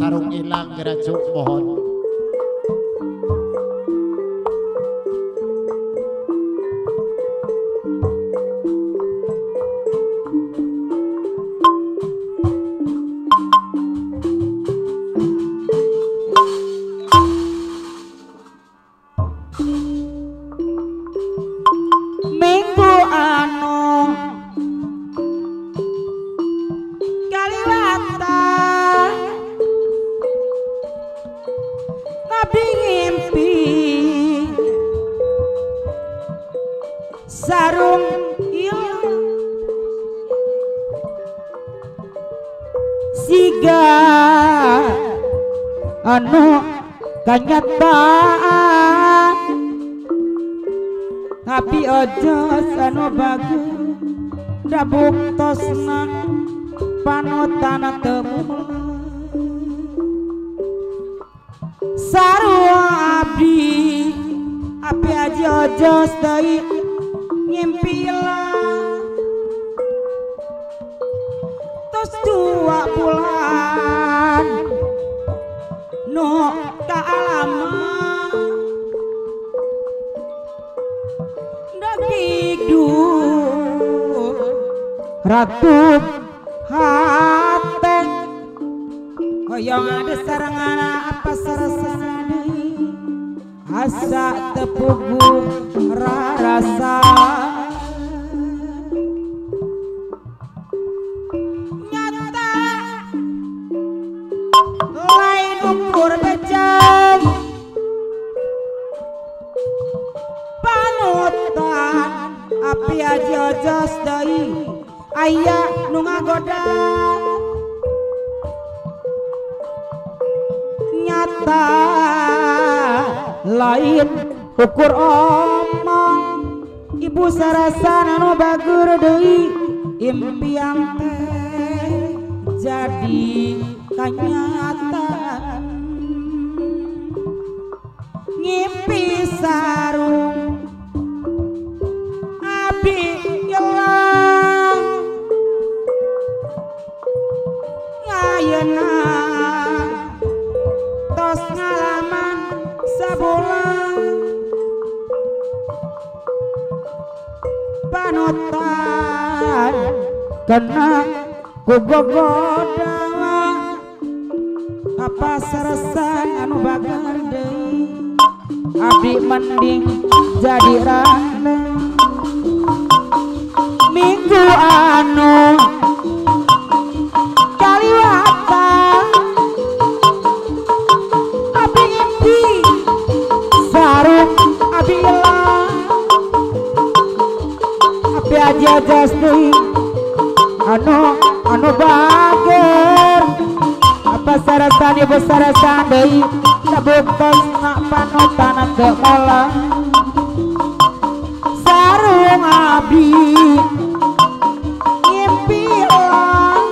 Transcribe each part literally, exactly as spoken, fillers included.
sarung ilang gerajuk mohon. Sarung ilang siga anu kanyataan tapi ojo anu bagus da buktosna panutan temu sarua abdi api aja ojo stay ngimpilah tos dua bulan no kaalaman dagigduh ratu hate hoyong ada sarangan apa sarasana asa tepugu rasa nyata lain ukur becek panutan api aja jos dai ayah nu ngagoda nyata lain ukur omong ibu sarasana nu bagur deui impian teh jadi kenyataan ngimpi sarung abdi ilang ngayeuna tos ngalaman sabulan panutan kena kugogoda apa sarasan anu bagar deui abdi mending jadi rana minggu anu kaliwata abdi ngimpi sarung abdi ilang abdi aja jasdi anu anu bager apa sarasan ibu sarasan deui sabuktos nak panutan teu mola sarung abdi ngimpi ilang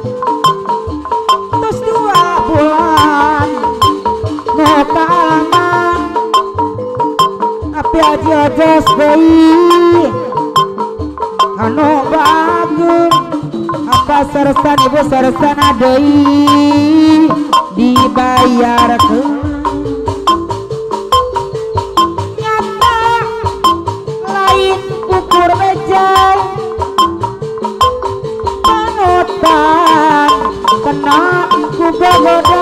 tos dua bulan nu kaalaman api aja jos deui anu bagus apa sarasan ibu sarasan deui dibayar ke nyata lain ukur bejai panutan kena kugogoda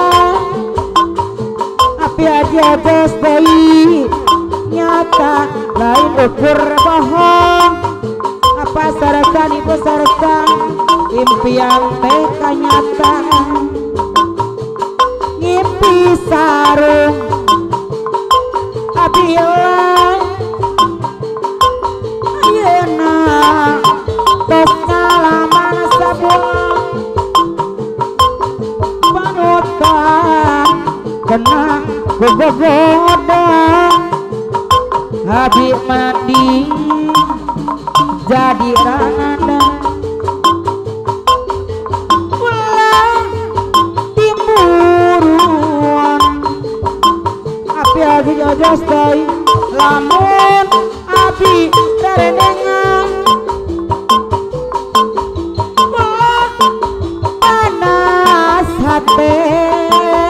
api aja jos deui nyata lain ukur bohong apa sarasan ibu sarasan impian teh kenyataan ngimpi sarung abdi ilang ayeuna tos ngalaman sabulan panutan kena kugogoda abdi mandi jadi ranganda ulang timburuan api aja jojos deui lamun api rerenengan ulang panas hate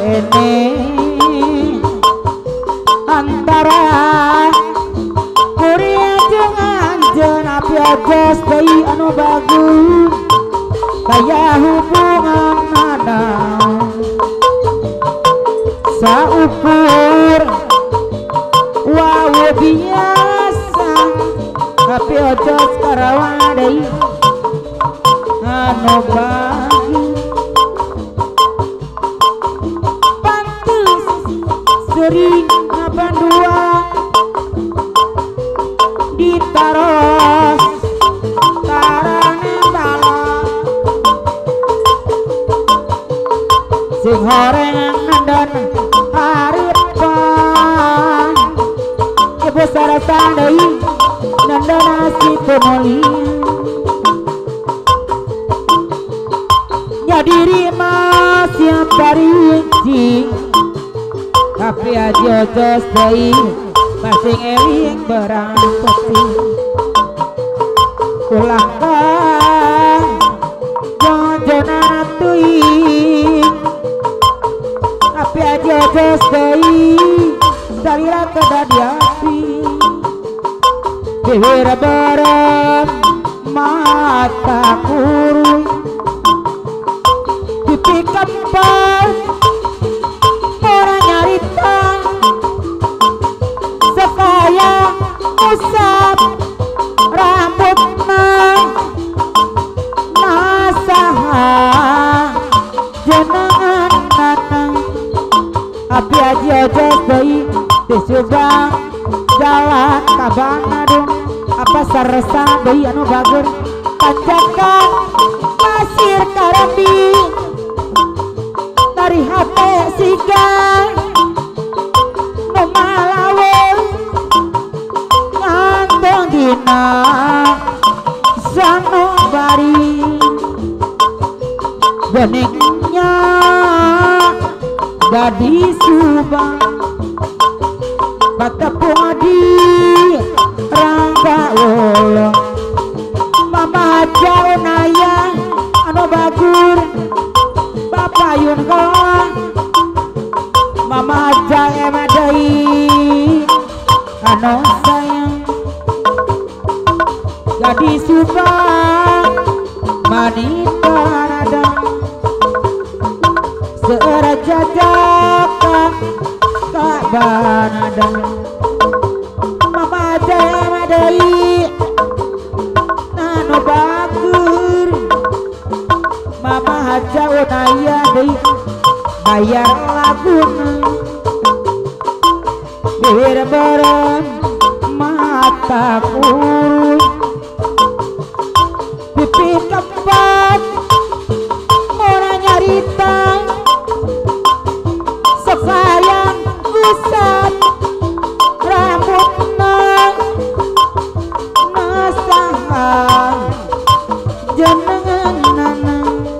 kene antara kuria jeung anjeun api ojos deui anu bagus kaya hubungan nana saukur wawu biasa api ojos karawana deui anu bagus pantes sering ngabandua ditaros tarane balon sing horeng nandon haripan ibu sarasan deui nandon nasi tumuli nya diri mah siap rinci tapi aja ojos deui masing eling berang peti ulah kang jonjona teuing tapi aja ojos deui salira kedadi api bibir bareng mata kurung pipi kempes orang nyarita sekaya usap rambutna nasaha jenengan nana api aji ojos deui disubang jalan ka Bandung apa saresa deui anu bager tanjakan pasir karambi dari hate siga nu malaweung ngantong dina sanubari beningnya gadis Subang patepung di rangga wolong mama jauh naya anu bagur papayun kalah mama jauh deui anu sayang gadis Subang manita radang seura jajaka ka banadang mama jauh deui anu bagur mama jauh naya deui bayar laguna bibir bareng mata kurung pipi kempes mora nyarita sekayang usap rambutna nasaha jenengan nana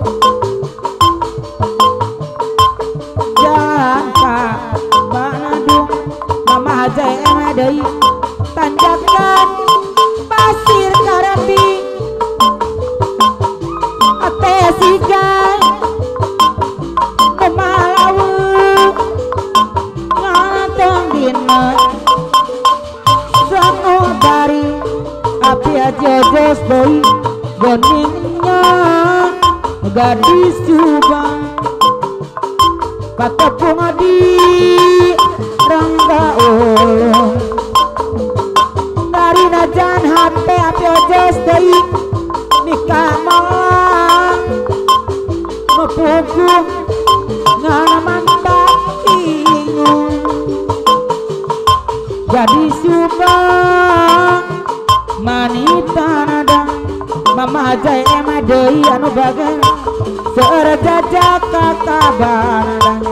jalan ka Bandung mama jaya deui tanjakan pasir karambi ate siga malaweung ngantong dina sanubari api aji ojos deui goningnya gadis Subang patepung di rangga ulung dari najan hate api ojos deui nikah malang mepuguh ngana mantak ingung gadis Subang manita nadang mama jaya emah deui anu bager seura jajaka ka Bandung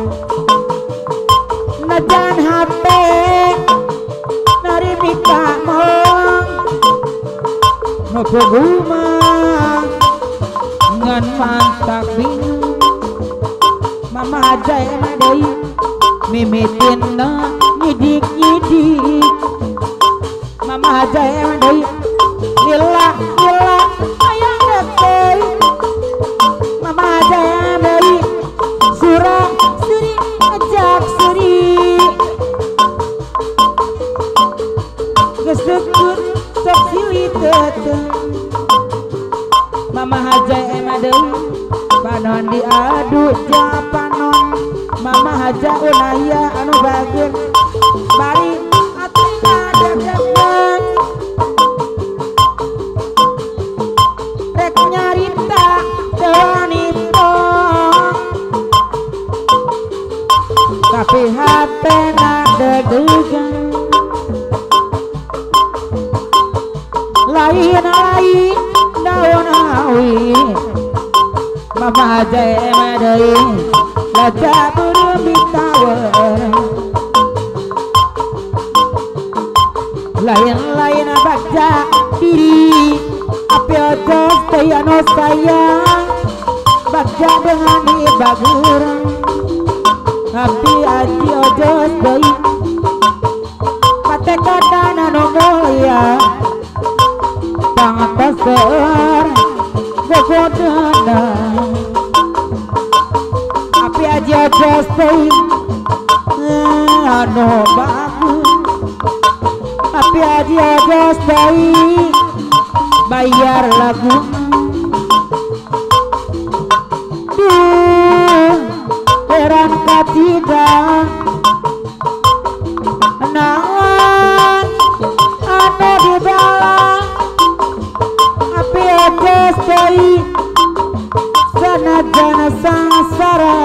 najan hate nari nikah malang mepuguh mah ngan mantak bingung mama jaya emah deui mimitinna nyidik-nyidik mama jaya emah deui lila lila ayang deui mama jaya deui surang suri haja emadeu panon diadu japanon mama haja unaya anu bageun bari atuh kadang-kadang rek nyarita tewanito tapi hatena deg-degan lain-lain daun awi mama haja emadeu laja burung bitawar lain-lain baca diri api ojo saya no sayang baca dengan ibagur api aji ojo saya kate kadana no mulia tangan besar gogodana api aji ojo saya anu bagus api aji ojo saya bayar lagu duh heran katidak naon anu dibalang api aja stay sanadana sangsara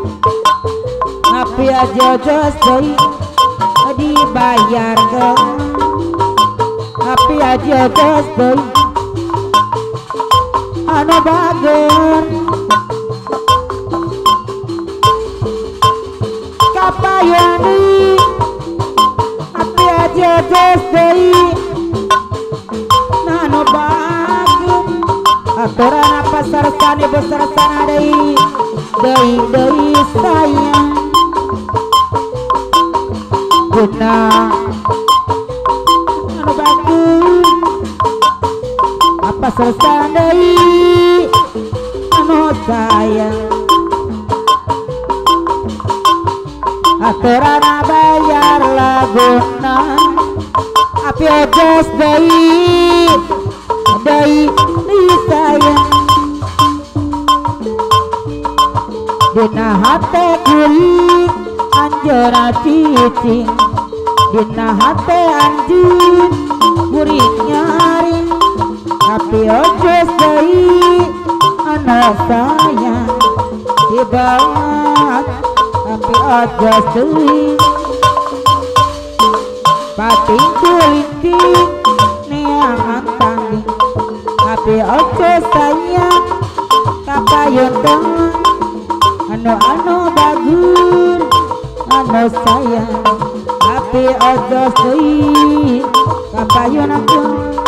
api aja stay dibayar ke api aja stay anu bager kapayani api aja desdei nanu bager aturan pasar sani besar sana dei dei dei sayang guna anu bager apa sesandai anu sayang aturan bayar laguna api ojas dai dai dai sayang dina hate kuring anjeuna cicing dina hate anjeun kuring nyaring api ojas dai anak sayang dibawa api ojas dai pating kulinting neangan tanging api ojas sayang kapayun dengan anu-anu bagur anu sayang api ojas dai kapayun aku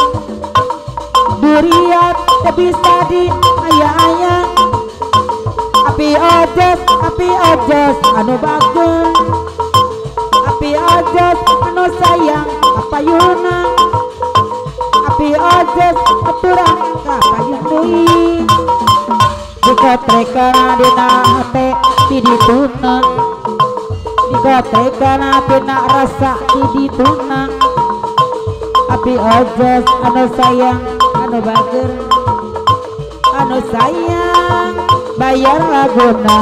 durian bisa di ayah-ayah api ojas api ojas anu bagus api ojas anu sayang kapayuna api ojas aturan kapayun deui dikotrekana dina hate di dituna dikotrekana dina rasa di dituna api ojas anu sayang anu bager anu sayang bayar laguna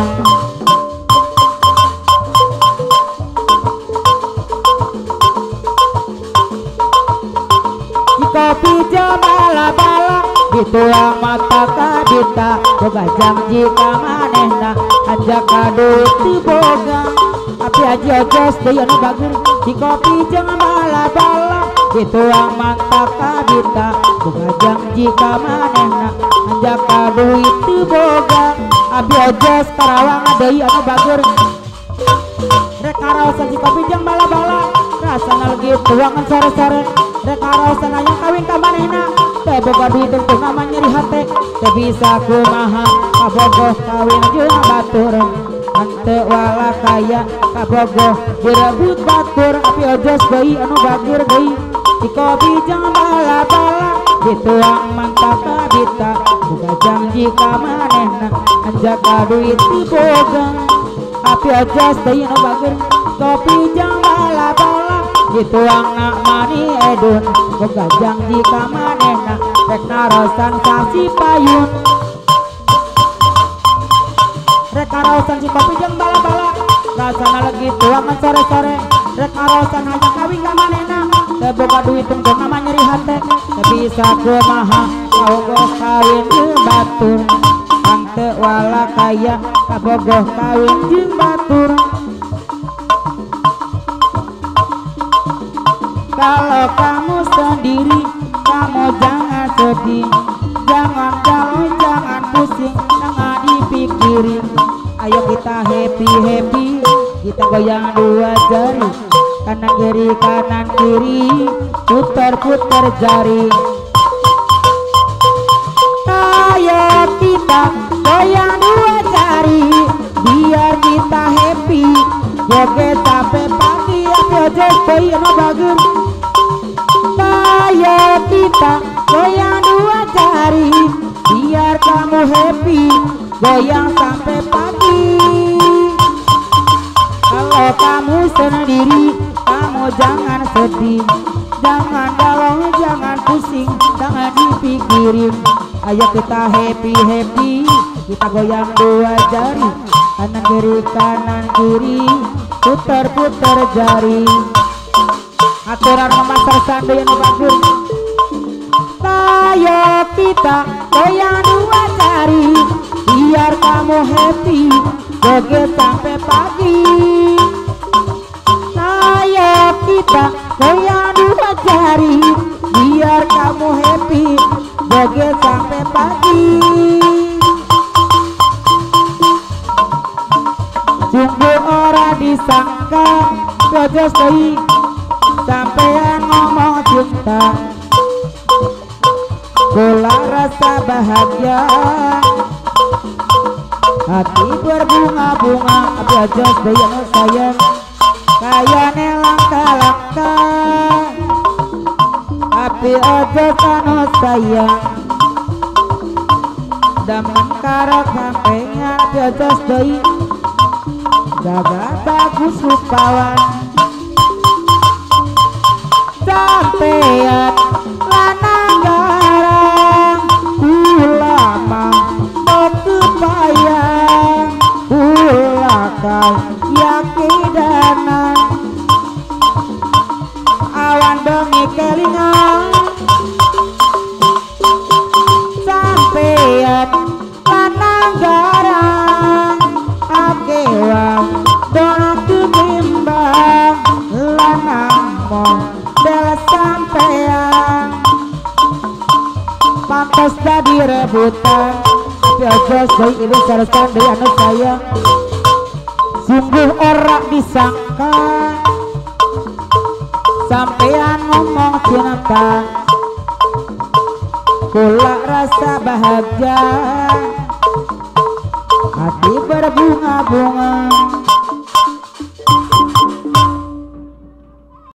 di kopi bala-bala dituang mata kadita boga janji ka manehna ajak kaduit ti boga api aji ojos deui anu bager di kopi jeung bala-bala dituang mata kadita boga janji ka manehna ajak kaduit ti boga abi ojos karawang deui anu bager rek karaosan si kopi jeung bala-bala rasana lagi tuangan sore-sore rek karaosan aya kawin ka manehna teh boga duit untuk nama nyeri hate teh bisa kumaha kabogoh kawin jeung batur hante wala kaya kabogoh direbut batur api ojos deui anu bager deui si kopi jeung bala-bala dituang mantap kadita boga janji ka manehna anjak kaduit ti boga api ojos deui anu bager kopi jeung bala-bala dituang nak mani edun boga janji ka manehna rek narosan sasi payun ngarosan si kopi jeung bala-bala rasana lagi tuangan sore-sore rek ngarosan hayang kawin ka manehna teu boga duit tungtung nama nyeri hate teu bisa kumaha kabogoh kawin jeung batur ang teu wala kaya kabogoh kawin jeung batur. Kalau kamu sendiri kamu jangan sedih, jangan galau, jangan pusing, jangan dipikirin. Ayo kita happy happy, kita goyang dua jari, kanan kiri kanan kiri, putar putar jari. Ayo kita goyang dua jari, biar kita happy, joget sampai pagi. Ayo joget no bagus. Ayo kita goyang dua jari, biar kamu happy, goyang sampai pagi. Kalau kamu sendiri, kamu jangan sedih, jangan galau, jangan pusing, jangan dipikirin. Ayo kita happy happy, kita goyang dua jari, kanan kiri kanan kiri, putar putar jari. Aturan memasar sandu yang bagus. Ayo kita goyang dua jari, biar kamu happy, joget sampai pagi. Ayo kita goyang dua jari, biar kamu happy, joget sampai pagi. Sungguh ora disangka Bojo Stoi sampean ngomong cinta, kula rasa bahagia, hati berbunga-bunga. Bojo Stoi anu sayang kayane langka-langka, tapi ojo kanu sayang daman karo sampean. Bojo Stoi jaga bagus rupawan, sampean lanang garang, ulama mau kebayang, ulakan yakidanan, awan bengi kelingan, sampean lanang garang, akewang dona ketimbang, lanang mau bela sampean, pantas jadi rebutan. Bojo Stoi ini sarasan dari anu sayang, sungguh ora disangka sampean ngomong cinta, kula rasa bahagia, hati berbunga-bunga.